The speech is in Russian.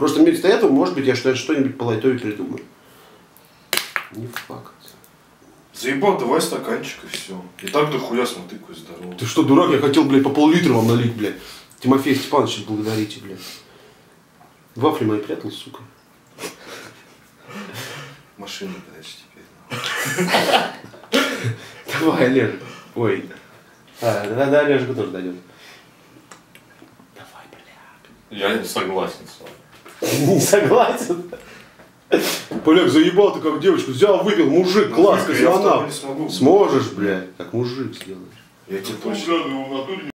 Просто вместо этого, может быть, я что-нибудь по лайтове придумаю. Не факт. Заебал, давай стаканчик и все. И так дохуя, смотри, какой здоровый. Ты что, дурак? Я хотел, блядь, по пол-литра вам налить, блядь. Тимофей Степанович, благодарите, блядь. Вафли мои прятал, сука. В машине, подожди, теперь. Давай, Олежек. Ой. Да, Олежек тоже дойдет. Давай, блядь. Я не согласен с вами. Не согласен? Поляк, заебал ты как девочку. Взял, выпил, мужик, класс, я в козелана. не смогу. Сможешь, блядь, как мужик сделаешь. Я тебе точно.